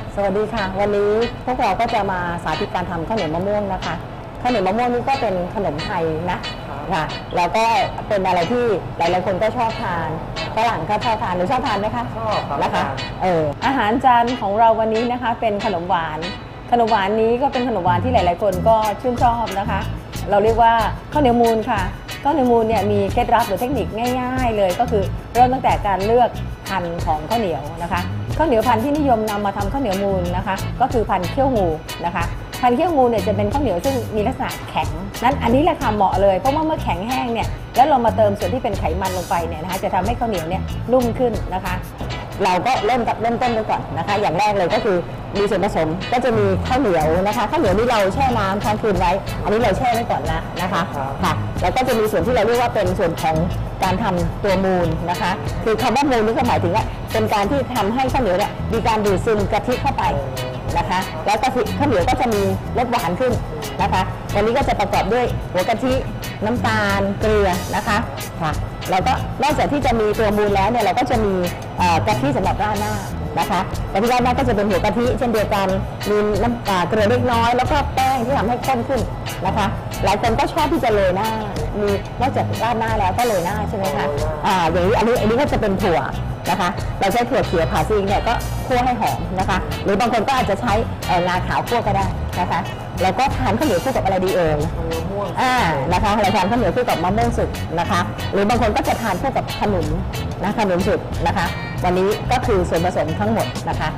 สวัสดีค่ะวันนี้พวกเราก็จะมาสาธิตการทำข้าวเหนียวมะม่วงนะคะข้าวเหนียวมะม่วงนี่ก็เป็นขนมไทยนะค่ะแล้วก็เป็นอะไรที่หลายๆคนก็ชอบทานฝรั่งก็ชอบทานหรือชอบทานไหมคะชอบนะคะอาหารจานของเราวันนี้นะคะเป็นขนมหวานนี้ก็เป็นขนมหวานที่หลายๆคนก็ชื่นชอบนะคะเราเรียกว่าข้าวเหนียวมูลค่ะข้าวเหนียวมูลเนี่ยมีเคล็ดลับหรือเทคนิคง่ายๆเลยก็คือเริ่มตั้งแต่การเลือกพันธุ์ของข้าวเหนียวนะคะข้าวเหนียวพันธุ์ที่นิยมนำมาทำข้าวเหนียวมูลนะคะก็คือพันธุ์เขี้ยวงูนะคะพันธุ์เขี้ยวงูเนี่ยจะเป็นข้าวเหนียวซึ่งมีลักษณะแข็งนั้นอันนี้แหละค่ะเหมาะเลยเพราะว่าเมื่อแข็งแห้งเนี่ยแล้วเรามาเติมส่วนที่เป็นไขมันลงไปเนี่ยนะคะจะทำให้ข้าวเหนียวเนี่ยนุ่มขึ้นนะคะเราก็เริ่มต้นกันก่อนนะคะอย่างแรกเลยก็คือมีส่วนผสมก็จะมีข้าวเหนียวนะคะข้าวเหนียวนี่เราแช่น้ำค้างคืนไว้อันนี้เราแช่ไว้ก่อนแล้วนะคะค่ะแล้วก็จะมีส่วนที่เราเรียกว่าเป็นส่วนของการทำตัวมูลนะคะคือคำว่ามูลนี่ก็หมายถึงว่าเป็นการที่ทำให้ข้าวเหนียวเนี่ยมีการดูดซึมกะทิเข้าไปนะคะแล้วก็ข้าวเหนียวก็จะมีรสหวานขึ้นนะคะวันนี้ก็จะประกอบด้วยหัวกะทิน้ำตาลเกลือนะคะค่ะแล้วก็นอกจากที่จะมีตัวมูลแล้วเนี่ยเราก็จะมีกะทิสำหรับราดหน้านะคะกะทิราดหน้าก็จะเป็นหัวกะทิเช่นเดียวกันมีน้ำเกลือเล็กน้อยแล้วก็แป้งที่ทำให้ข้นขึ้นนะคะหลายคนก็ชอบที่จะโรยหน้ามีนอกจากราดหน้าแล้วก็โรยหน้าใช่ไหมคะอย่างนี้อันนี้ก็จะเป็นถั่วนะคะเราใช้ถั่วเขียวผ่าซีกเนี่ยก็คั่วให้หอมนะคะหรือบางคนก็อาจจะใช้งาขาวคั่วก็ได้นะคะแล้วก็ทานข้าวเหนียวคู่กับอะไรดีเอ่ยนะคะเราทานข้าวเหนียวคู่กับมะม่วงสุกนะคะหรือบางคนก็จะทานคู่กับขนุนสุกนะคะวันนี้ก็คือส่วนผสมทั้งหมดนะคะ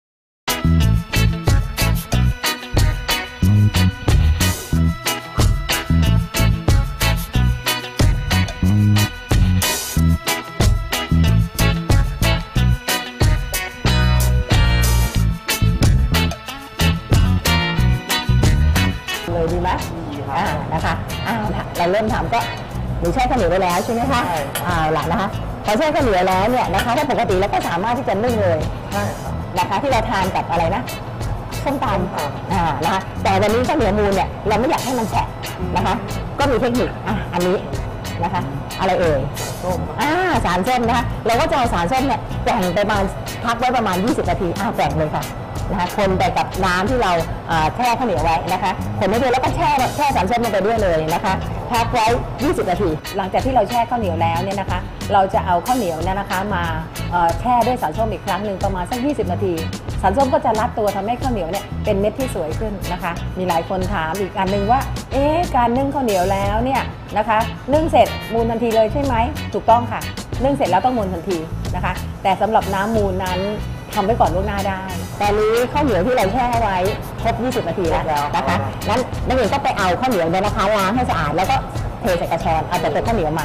เลยดีไหมนะคะเราเริ่มทำก็หนูแช่ข้าวเหนียวไว้แล้วใช่ไหมคะหลังนะคะพอแช่ข้าวเหนียวแล้วเนี่ยนะคะถ้าปกติแล้วก็สามารถที่จะนึ่งเลยนะคะที่เราทานกับอะไรนะส้มตำนะคะแต่วันนี้ข้าวเหนียวมูลเนี่ยเราไม่อยากให้มันแฉะนะคะก็มีเทคนิคอันนี้นะคะอะไรเอ่ยสารส้มนะคะเราก็จะเอาสารส้มเนี่ยแกว่งไปประมาณพักไว้ประมาณ20 นาทีแกว่งเลยค่ะนะคะคนไปกับน้ำที่เราแช่ข้าวเหนียวไว้นะคะคนไม่ด้วยแล้วก็แช่สารส้มลงไปด้วยเลยนะคะพักไว้20 นาทีหลังจากที่เราแช่ข้าวเหนียวแล้วเนี่ยนะคะเราจะเอาข้าวเหนียวเนี่ยนะคะมาแช่ด้วยสารส้มอีกครั้งหนึ่งประมาณสัก20 นาทีสารส้มก็จะรัดตัวทำให้ข้าวเหนียวเนี่ยเป็นเม็ดที่สวยขึ้นนะคะมีหลายคนถามอีกอันหนึ่งว่าการนึ่งข้าวเหนียวแล้วเนี่ยนะคะนึ่งเสร็จมูลทันทีเลยใช่ไหมถูกต้องค่ะนึ่งเสร็จแล้วต้องมูลทันทีนะคะแต่สำหรับน้ำมูลนั้นทำไว้ก่อนล่วงหน้าได้ตอนนี้ข้าวเหนียวที่เราแช่ไว้ครบ20 นาทีแล้วนะคะนั้นนักเรียนก็ไปเอาข้าวเหนียวเนี่ยนะคะล้างให้สะอาดแล้วก็เทใส่กระชอนเอาแต่ตัวข้าวเหนียวมา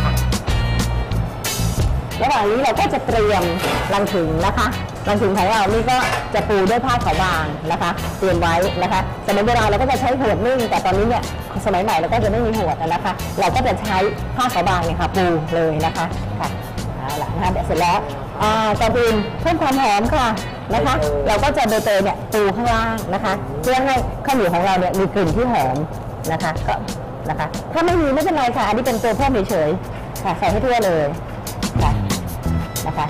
ระหว่างนี้เราก็จะเตรียมรังถึงนะคะรังถึงของเรานี่ก็จะปูด้วยผ้าขาวบางนะคะเตรียมไว้นะคะสมัยโบราณเราก็จะใช้หวดนึ่งแต่ตอนนี้เนี่ยสมัยใหม่เราก็จะไม่มีหวดนะคะเราก็จะใช้ผ้าขาวบางเนี่ยค่ะปูเลยนะคะค่ะเอาละนะคะเดี๋ยวเสร็จแล้วก่อนอื่นเพิ่มความหอมค่ะนะคะเราก็จะใบเตยเนี่ยปูข้างล่างนะคะเพื่อให้ข้าวเหนียวของเราเนี่ยมีกลิ่นที่หอมนะคะก็นะคะถ้าไม่มีไม่เป็นไรค่ะอันนี้เป็นตัวเพิ่มเฉยๆค่ะใส่ให้ทั่วเลยค่ะนะคะ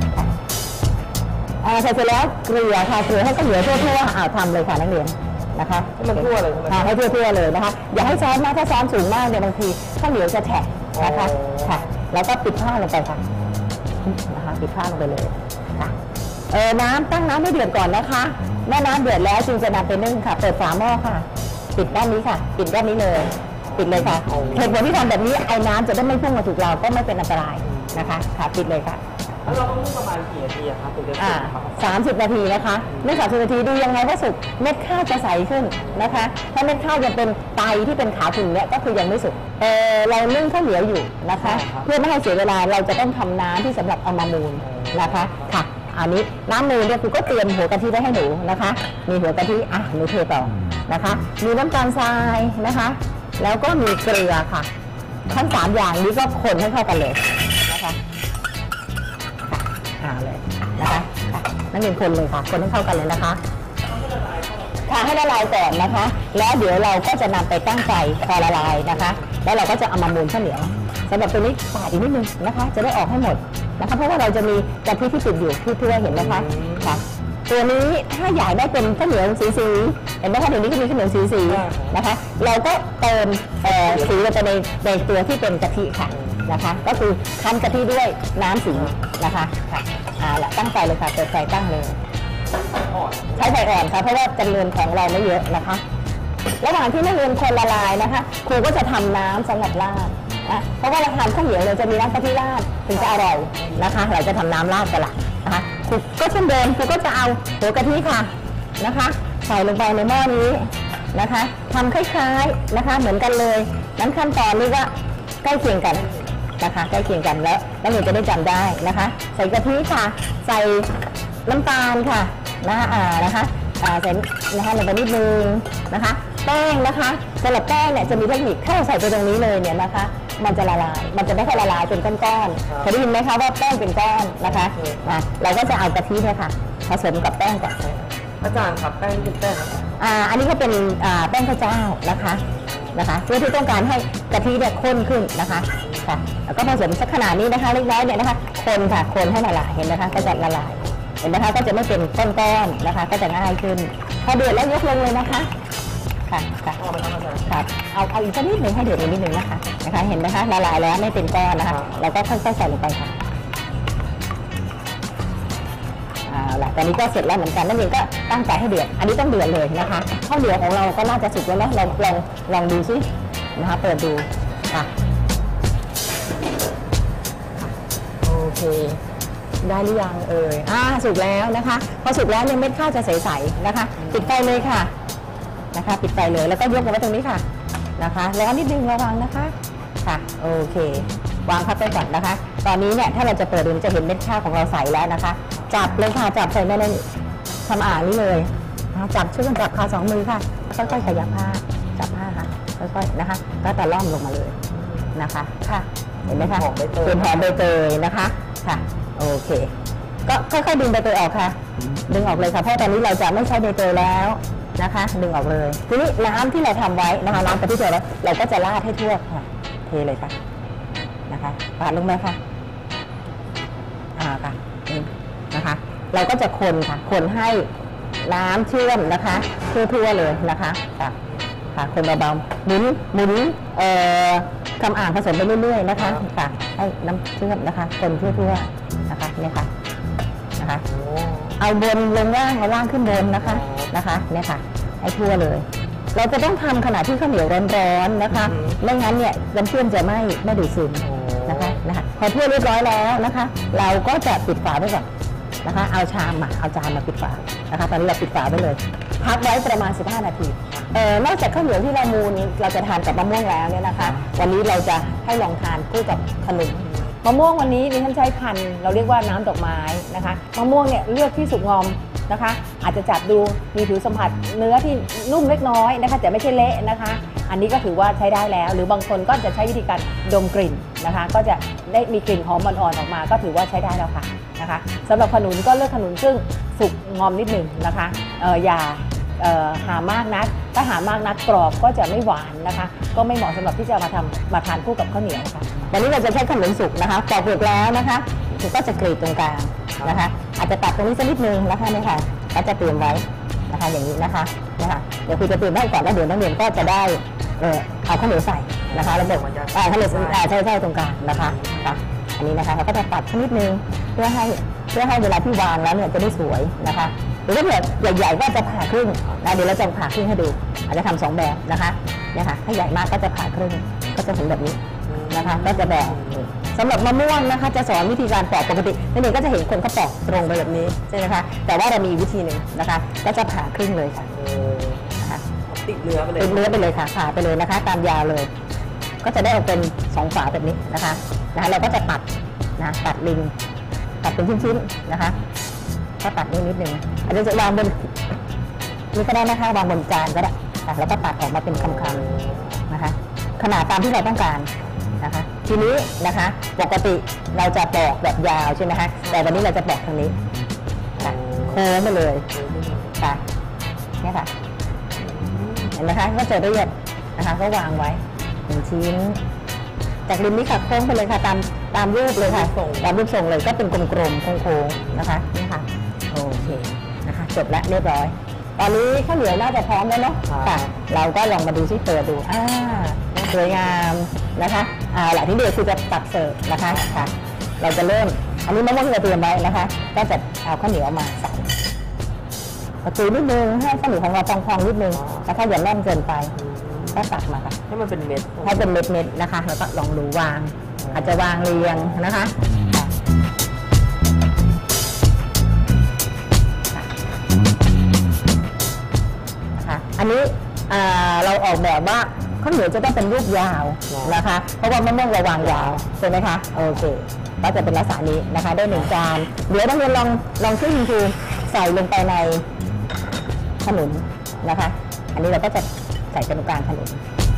ใส่เสร็จแล้วเกลือค่ะเกลือให้ข้าวเหนียวทั่วๆทำเลยค่ะนักเรียนนะคะให้มันทั่วเลยให้ทั่วๆเลยนะคะอย่าให้ซ้อนมากถ้าซ้อนสูงมากเนี่ยบางทีข้าวเหนียวจะแฉะนะคะค่ะแล้วก็ปิดผ้าลงไปค่ะนะคะปิดผ้าลงไปเลยค่ะตั้งน้ำให้เดือดก่อนนะคะเมื่อน้ำเดือดแล้วจึงจะนำไปนึ่งค่ะเปิดฝาหม้อค่ะปิดด้านนี้ค่ะปิดด้านนี้เลยปิดเลยค่ะเหตุผลที่ทำแบบนี้ไอ้น้ำจะได้ไม่พุ่งมาถูกเราก็ไม่เป็นอันตรายนะคะค่ะปิดเลยค่ะแล้วเราต้องนึ่งประมาณกี่นาทีครับถึงจะสุกครับ 30 นาทีนะคะเมื่อ30 นาทีดูยังไงว่าสุกเม็ดข้าวจะใสขึ้นนะคะถ้าเม็ดข้าวยังเป็นไตที่เป็นขาวขุ่นเนี่ยก็คือยังไม่สุกเรานึ่งข้าวเหนียวอยู่นะคะเพื่อไม่ให้เสียเวลาเราจะต้องทำน้ำที่สำหรับเอามามูลนะคะค่ะอันนี้น้ำมูลเนี่ยคือก็เตรียมหัวกะทิไว้ให้หนูนะคะมีหัวกะทิหนูเทต่อนะคะมีน้ำตาลทรายนะคะแล้วก็มีเกลือค่ะทั้ง3อย่างนี้ก็คนให้เข้ากันเลยนะคะเลยนะคะนั่นเป็นคนเลยค่ะคนให้เข้ากันเลยนะคะค่ะให้ละลายก่อนนะคะแล้วเดี๋ยวเราก็จะนำไปตั้งไฟพอละลายนะคะแล้วเราก็จะเอามามูลข้าวเหนียวสำหรับตัวนี้ปาดอีกนิดนึงนะคะจะได้ออกให้หมดนะคะเพราะว่าเราจะมีกะทิที่ติดอยู่ที่เพื่อเห็นนะคะค่ะตัวนี้ถ้าอยากได้เป็นข้าวเหนียวสีเห็นไหมคะเดี๋ยวนี้ก็มีข้าวเหนียวสีนะคะเราก็เติมสีลงไปในตัวที่เป็นกะทิค่ะนะคะก็คือคั้นกะทิด้วยน้ำสีนะคะค่ะละตั้งไฟเลยค่ะเปิดไฟตั้งเลยใช้ไฟอ่อนค่ะเพราะว่าจำนวนของเราไม่เยอะนะคะระหว่างที่นักเรียนคนละลายนะคะครูก็จะทำน้ำสำหรับราดนะเพราะว่าเราทานข้าวเหนียวเราจะมีน้ำกะทิราดถึงจะอร่อยนะคะเราจะทำน้ำราดกันละนะคะครูก็เช่นเดิมครูก็จะเอาหัวกะทิค่ะนะคะใส่ลงไปในหม้อนี้นะคะทำคล้ายๆนะคะเหมือนกันเลยนั้นขั้นตอนนี้ก็ใกล้เคียงกันนะคะใกล้เคียงกันแล้วนักเรียนจะได้จำได้นะคะใส่กะทิค่ะใส่น้ำตาลค่ะนะคะใส่นะคะลงไปนิดนึงนะคะแป้งนะคะสำหรับแป้งเนี่ยจะมีเทคนิคถ้าเราใส่ไปตรงนี้เลยเนี่ยนะคะมันจะละลายมันจะไม่ค่อยละลายเป็นก้อนๆเคยได้ยินไหมคะว่าแป้งเป็นก้อนนะคะเราก็จะเอากะทิเนี่ยค่ะผสมกับแป้งก่อนอาจารย์ครับแป้งนี่เป็นแป้งอะไรอันนี้ก็เป็นแป้งข้าวเจ้านะคะเพื่อที่ต้องการให้กะทิเนี่ยข้นขึ้นนะคะค่ะแล้วก็ผสมสักขนาดนี้นะคะเล็กน้อยเนี่ยนะคะคนค่ะคนให้ละลายเห็นไหมคะก็จะละลายเห็นไหมคะก็จะไม่เป็นก้อนๆนะคะก็จะง่ายขึ้นพอเดือดแล้วยกลงเลยนะคะค่ะครับเอาอีกสักนิดหนึ่งให้เดือดอีกนิดหนึ่งนะคะเห็นไหมคะละลายแล้วไม่เป็นก้อนนะคะเราก็ค่อยๆใส่ลงไปค่ะตอนนี้ก็เสร็จแล้วเหมือนกันนั่นเองก็ตั้งใจให้เดือดอันนี้ต้องเดือดเลยนะคะข้าวเหนียวของเราก็น่าจะสุกแล้วนะลองดูซินะคะเปิดดูค่ะโอเคได้หรือยังสุกแล้วนะคะพอสุกแล้วเนี่ยเม็ดข้าวจะใสๆนะคะปิดไฟเลยค่ะนะคะปิดไฟเลยแล้วก็ยกมาไว้ตรงนี้ค่ะนะคะแล้วนิดนึงระวังนะคะค่ะโอเควางพักไปก่อนนะคะตอนนี้เนี่ยถ้าเราจะเปิดดูจะเห็นเม็ดข้าวของเราใสแล้วนะคะจับเลยค่ะจับใส่ในทำอ่างนี้เลยจับช่วยกันจับค่ะ2 มือค่ะค่อยๆขยับผ้าจับผ้าค่ะค่อยๆนะคะก็ตะล่อมลงมาเลยนะคะค่ะเห็นไหมคะเป็นหอมใบเตยนะคะค่ะโอเคก็ค่อยๆดึงใบเตยออกค่ะดึงออกเลยค่ะเพราะตอนนี้เราจะไม่ใช้ใบเตยแล้วนะคะดึงออกเลยทีนี้น้ำที่เราทำไว้นะคะน้ำกะทิเสร็จแล้วเราก็จะราดให้ทั่วค่ะเทเลยค่ะนะคะปาดลงไหมค่ะค่ะนะคะเราก็จะคนค่ะคนให้น้ำเชื่อมนะคะทั่วๆเลยนะคะค่ะคนเบาๆหมุนทำอ่างผสมไปเรื่อยๆนะคะค่ะให้น้ำเชื่อมนะคะคนทั่วๆนะคะเนี่ยค่ะนะคะเอาบนลงล่างเอาล่างขึ้นบนนะคะเนี่ยค่ะให้ทั่วเลยเราจะต้องทำขณะที่ข้าวเหนียวร้อนๆนะคะไม่งั้นเนี่ยน้ำเชื่อมจะไม่ดูดซึมนะคะพอทั่วเรียบร้อยแล้วนะคะเราก็จะปิดฝาไว้ก่อนนะคะเอาจานมาปิดฝานะคะตอนนี้เราปิดฝาไว้เลยพักไว้ประมาณ15 นาทีนอกจากข้าวเหนียวที่เรามูนเราจะทานกับมะม่วงแล้วเนี่ยนะคะวันนี้เราจะให้ลองทานคู่กับขนมมะม่วงวันนี้ดิฉันใช้พันธุ์เราเรียกว่าน้ำดอกไม้นะคะมะม่วงเนี่ยเลือกที่สุกงอมนะคะอาจจะจับดูมีผิวสัมผัสเนื้อที่นุ่มเล็กน้อยนะคะแต่ไม่ใช่เละนะคะอันนี้ก็ถือว่าใช้ได้แล้วหรือบางคนก็จะใช้วิธีการดมกลิ่นนะคะก็จะได้มีกลิ่นหอมอ่อนๆออกมาก็ถือว่าใช้ได้แล้วค่ะนะคะสำหรับขนุนก็เลือกขนุนซึ่งสุกงอมนิดหนึ่งนะคะอย่าหามากนักถ้าหามากนักกรอบก็จะไม่หวานนะคะก็ไม่เหมาะสำหรับที่จะมาทานคู่กับข้าวเหนียวค่ะวันนี้เราจะใช้ขนุนสุกนะคะปอกเปลือกแล้วนะคะก็จะกรีดตรงกลางนะคะอาจจะตัดตรงนี้สักนิดนึงนะคะนี่ค่ะก็จะเตรียมไว้นะคะอย่างนี้นะคะเดี๋ยวคุณจะเตรียมไว้ก่อนแล้วเดี๋ยวนักเรียนก็จะได้เอาข้าวเหนียวใส่นะคะแล้วเดี๋ยวข้าวเหนียวใช่ตรงกลางนะคะอันนี้นะคะเราก็จะตัดสักนิดนึงเพื่อให้เวลาที่วางแล้วเนี่ยจะได้สวยนะคะหรือถ้าเกิดใหญ่ๆก็จะผ่าครึ่งนะเดี๋ยวเราจะผ่าครึ่งให้ดูอาจจะทำ2 แบบนะคะเนี่ยค่ะถ้าใหญ่มากก็จะผ่าครึ่งก็จะเห็นแบบนี้นะคะก็จะแบ่งสำหรับมะม่วงนะคะจะสอนวิธีการปอกปกตินักเรียนก็จะเห็นคนเขาปอกตรงไปแบบนี้ใช่ไหมคะแต่ว่าเรามีวิธีหนึ่งนะคะก็จะผ่าครึ่งเลยค่ะนะคะติดเนื้อไปเลยค่ะผ่าไปเลยนะคะตามยาวเลยก็จะได้ออกเป็น2 ฝาแบบนี้นะคะเราก็จะตัดริมตัดเป็นชิ้นๆนะคะก็ตัดนิดนึงอันนี้จะวางบนนี่ก็ได้นะคะวางบนจานก็ได้แล้วก็ตัดออกมาเป็นคำๆนะคะขนาดตามที่เราต้องการนะคะทีนี้นะคะปกติเราจะปอกแบบยาวใช่ไหมคะแต่วันนี้เราจะปอกทางนี้โค้งไปเลยค่ะนี่ค่ะเห็นไหมคะก็จะเรียบนะคะก็วางไว้1 ชิ้นจากริมนี้ค่ะโค้งไปเลยค่ะตามรูปเลยค่ะตามรูปทรงเลยก็เป็นกลมๆโค้งๆนะคะนี่ค่ะโอเคนะคะจบแล้วเรียบร้อยตอนนี้ข้าวเหนียวน่าจะพร้อมแล้วเนาะค่ะเราก็ลองมาดูที่เปิดดูสวยงามนะคะหลังที่เดือดคือจะตักเสิร์ฟนะคะค่ะเราจะเริ่มอันนี้มะม่วงที่เราเตรียมไว้นะคะก็จะเอาข้าวเหนียวมาใส่ประตูนิดนึงให้ข้าวเหนียวของเราพองๆนิดนึงนะคะอย่าแน่นเกินไปก็ตักมาค่ะให้มันเป็นเม็ดให้เป็นเม็ดๆนะคะแล้วก็ลองดูวางอาจจะวางเรียงนะคะอันนี้เราออกแบบว่าข้าวเหนียวจะต้องเป็นรูปยาวนะคะเพราะว่ามะม่วงเราวางยาวใช่ไหมคะโอเคก็จะเป็นลักษณะนี้นะคะได้1 จานเดี๋ยวนักเรียนลองช่วยคุณครูใส่ลงไปในขนุนนะคะอันนี้เราก็จะใส่ตรงกลางขนุน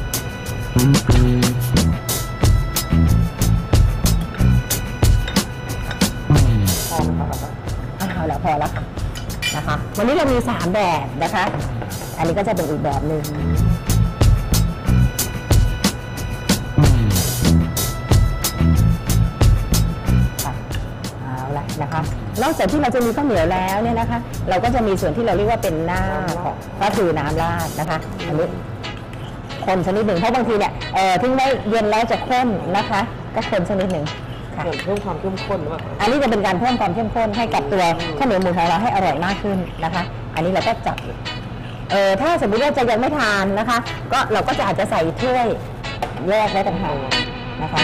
พอแล้วค่ะนะคะวันนี้เรามี3แบบนะคะอันนี้ก็จะเป็นอีกแบบหนึ่งเอาละนะคะนอกจากที่เราจะมีข้าวเหนียวแล้วเนี่ยนะคะเราก็จะมีส่วนที่เราเรียกว่าเป็นหน้าของก็คือน้ำราดนะคะอันนี้คนชนิดหนึ่งเพราะบางทีเนี่ยทิ้งไว้เย็นแล้วจะข้นนะคะก็คนชนิดหนึ่งเพิ่มความเข้มข้นหรือเปล่าอันนี้จะเป็นการเพิ่มความเข้มข้นให้กับตัวข้าวเหนียวมูนของเราให้อร่อยมากขึ้นนะคะอันนี้เราก็จับถ้าสมมติว่าจะยังไม่ทานนะคะก็เราก็จะอาจจะใส่ถ้วยแยกไว้ต่างหากนะคะ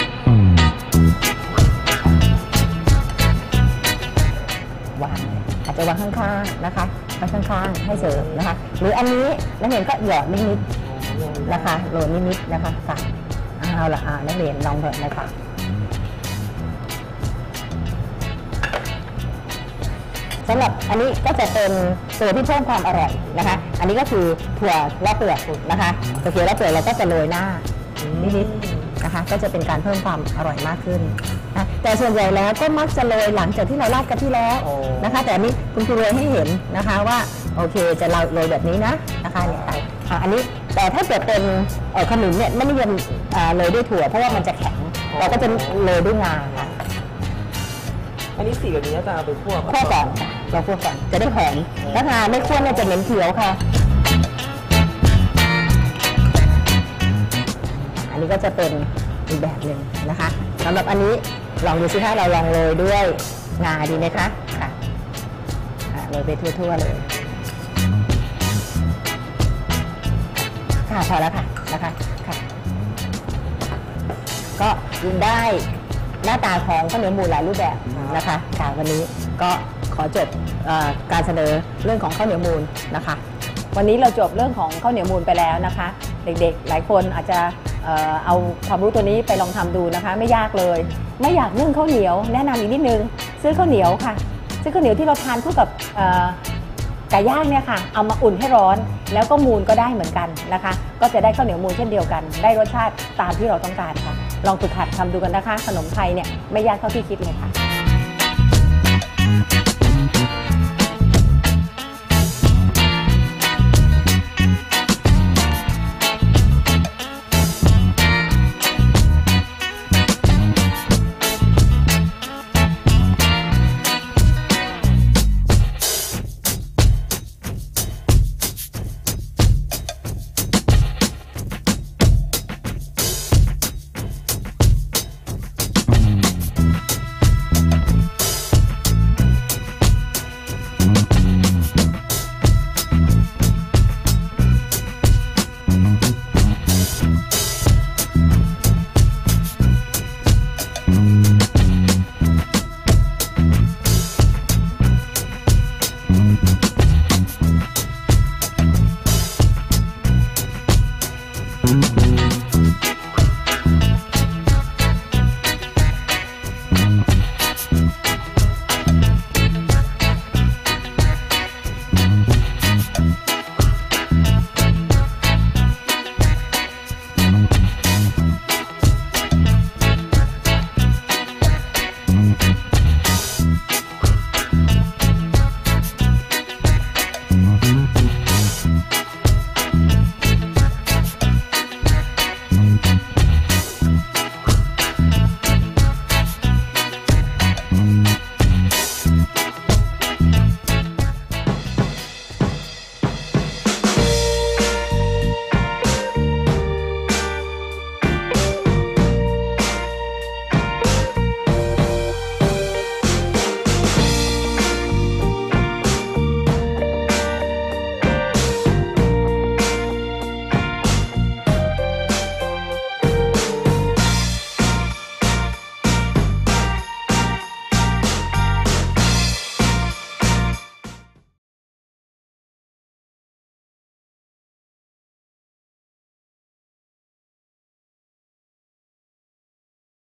วางอาจจะวางข้างๆนะคะวางข้างๆให้เสริมนะคะหรืออันนี้นักเรียนก็หยอดนิดๆนะคะโรยนิดๆนะคะค่ะเอาละนักเรียนลองเถอะนะคะสำหรับอันนี้ก็จะเป็นตัวที่เพิ่มความอร่อยนะคะอันนี้ก็คือถั่วและเปลือกนะคะถั่วและเปลือกเราก็จะโรยหน้านิดๆนะคะก็จะเป็นการเพิ่มความอร่อยมากขึ้นนะแต่ส่วนใหญ่แล้วก็มักจะโรยหลังจากที่เราราดกะทิแล้วนะคะแต่อันนี้คุณครูโรยให้เห็นนะคะว่าโอเคจะโรยแบบนี้นะคะเนี่ยค่ะอันนี้แต่ถ้าเกิดเป็นขนุนเนี่ยไม่นิยมโรยด้วยถั่วเพราะว่ามันจะแข็งเราก็จะโรยด้วยงาค่ะอันนี้สีแบบนี้จะเอาไปคั่วก่อนเราคั่วก่อนจะได้หอมถ้างาไม่คั่วเนี่ยจะเหม็นเขียวค่ะอันนี้ก็จะเป็นอีกแบบหนึ่งนะคะสำหรับอันนี้ลองดูสิคะเราลองโรยด้วยงาดีไหมคะค่ะโรยไปทั่วๆเลยค่ะพอแล้วค่ะนะคะค่ะก็ได้หน้าตาของข้าวเหนียวมูนหลายรูปแบบนะคะค่ะวันนี้ก็ขอจบการเสนอเรื่องของข้าวเหนียวมูนนะคะวันนี้เราจบเรื่องของข้าวเหนียวมูนไปแล้วนะคะเด็กๆหลายคนอาจจะเอาความรู้ตัวนี้ไปลองทำดูนะคะไม่ยากเลยไม่อยากนึ่งข้าวเหนียวแนะนำอีกนิดนึงซื้อข้าวเหนียวค่ะซื้อข้าวเหนียวที่เราทานคู่กับไก่ย่างเนี่ยค่ะเอามาอุ่นให้ร้อนแล้วก็มูนก็ได้เหมือนกันนะคะก็จะได้ข้าวเหนียวมูนเช่นเดียวกันได้รสชาติตามที่เราต้องการค่ะลองฝึกหัดทำดูกันนะคะขนมไทยเนี่ยไม่ยากเท่าที่คิดเลยค่ะ